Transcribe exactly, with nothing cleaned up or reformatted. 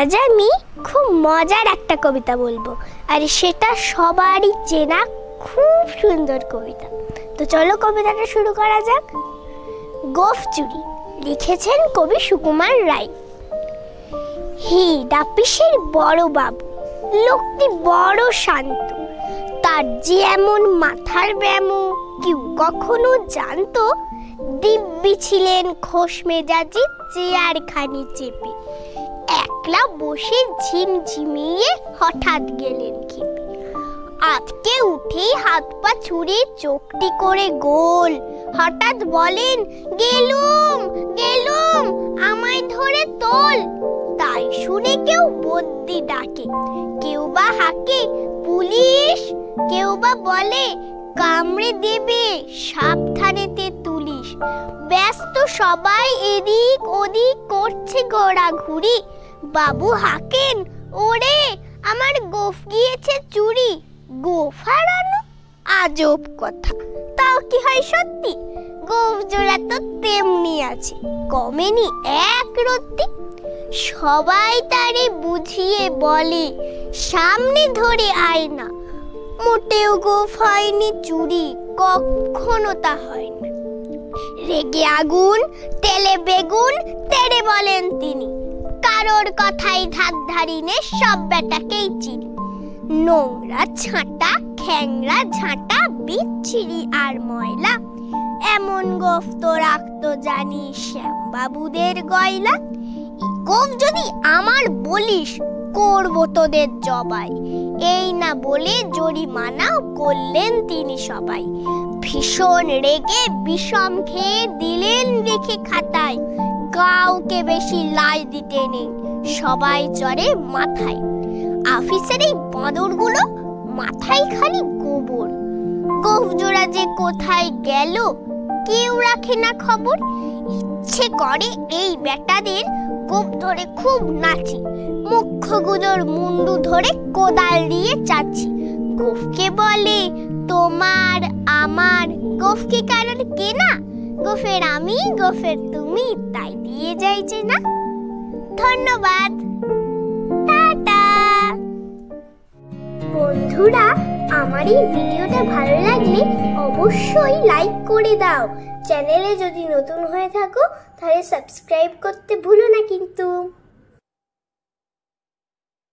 আজ আমি খুব মজার একটা কবিতা বলবো, আর সেটা সবারই চেনা খুব সুন্দর কবিতা। তো চলো কবিতাটা শুরু করা যাক। গোফ চুরি, লিখেছেন কবি সুকুমার রায়। হি ডাপিসের বড় বাবু, লোকটি বড় শান্ত, তার যে এমন মাথার ব্যামো কেউ কখনো জানতো। দিব্যি ছিলেন খোশ মেজাজি চেয়ার খানি চেপে, একলা বসে ঝিমঝিমিয়ে হঠাৎ গেলেন খেপে। আটকে উঠেই হাত পা ছুড়ে চোখটি করে গোল, হঠাৎ বলেন গেলুম গেলুম আমায় ধরে তোল। তাই শুনে কেউ বদ্যি ডাকে, কেউ বা হাঁকে পুলিশ, কেউ বা বলে কামড়ে দেবে সাবধানেতে তুলিস। ব্যস্ত সবাই এদিক ওদিক করছে ঘোরাঘুরি, বাবু হাঁকেন ওরে আমার গোফ গিয়েছে চুরি। গোফ হারানো, আজব কথা, তাও কি হয় সত্যি? গোফ জোড়া তো তেমনি আছে, কমেনি এক রত্তি। সবাই তারে বুঝিয়ে বলে সামনে ধরে আয় না, মোটেও গোফ হয়নি চুরি, কখনো তা হয় না। রেগে আগুন তেলে বেগুন তেড়ে বলেন তিনি, কারোর কথাই ধার ধারিনে সব বেটাকেই চিনি। নোংরা ছাঁটা খ্যাংরা ঝাঁটা বিচ্ছিরি আর ময়লা, এমন গোফ তো রাখতো জানি শ্যামবাবুদের গয়লা। গোফ যদি আমার বলিস করব তোদের জবাই, এই না বলে জরিমানাও করলেন তিনি সবাই। ভীষণ রেগে বিষম খেয়ে দিলেন লিখে খাতায়, কাউকে বেশি লাই দিতে নেই সবাই চড়ে মাথায়। অফিসের এই বাঁদরগুলো মাথায় খালি গোবর, গোফ জোড়া যে কোথায় গেল কেউ রাখে না খবর। ইচ্ছে করে এই বেটাদের গোফ ধরে খুব নাচি, মুখ্যগুলোর মুন্ডু ধরে কোদাল দিয়ে চাচ্ছি। গোফকে বলে তোমার আমার, গোফকে কারণ কেনা, গোফের আমি গোফের তুমি, তাই দিয়ে যাইছে না। ধন্যবাদ, টাটা। বন্ধুরা, আমার এই ভিডিওটা ভালো লাগলে অবশ্যই লাইক করে দাও। চ্যানেলে যদি নতুন হয়ে থাকো তাহলে সাবস্ক্রাইব করতে ভুলো না কিন্তু।